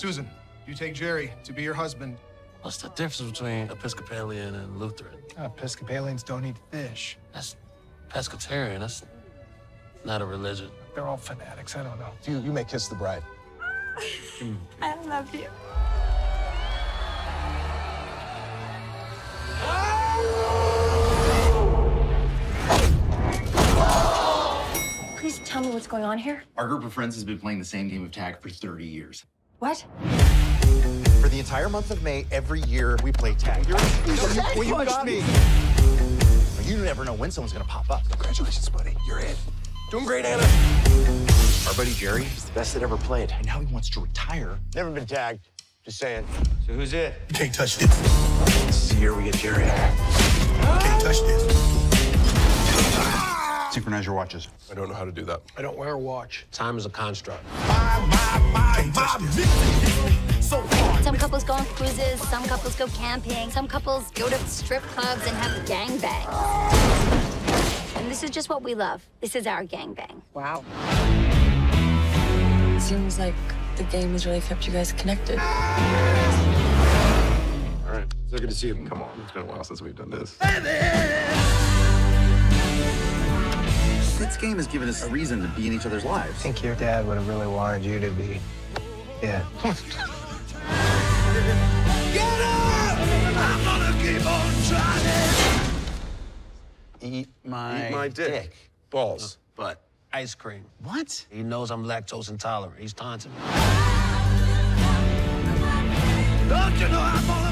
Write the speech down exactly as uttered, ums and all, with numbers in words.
Susan, you take Jerry to be your husband. What's the difference between Episcopalian and Lutheran? Episcopalians don't eat fish. That's pescatarian. That's not a religion. They're all fanatics. I don't know. You, you may kiss the bride. I love you. Please tell me what's going on here. Our group of friends has been playing the same game of tag for thirty years. What? For the entire month of May, every year we play tag. You're, Well, you got me. You never know when someone's gonna pop up. Congratulations, buddy. You're in. Doing great, Anna. Our buddy Jerry is the best that ever played, and now he wants to retire. Never been tagged. Just saying. So who's it? You can't touch this. This is the year we get Jerry. You can't touch this. Synchronize your watches. I don't know how to do that. I don't wear a watch. Time is a construct. Can't touch this. Some couples go on cruises, some couples go camping, some couples go to strip clubs and have gangbangs. And this is just what we love. This is our gangbang. Wow. Seems like the game has really kept you guys connected. All right. So good to see you. Come on. It's been a while since we've done this. This game has given us a reason to be in each other's lives. I think your dad would have really wanted you to be. Yeah. Eat my, Eat my dick. Balls. But ice cream. What? He knows I'm lactose intolerant. He's taunting me. Don't you know I'm on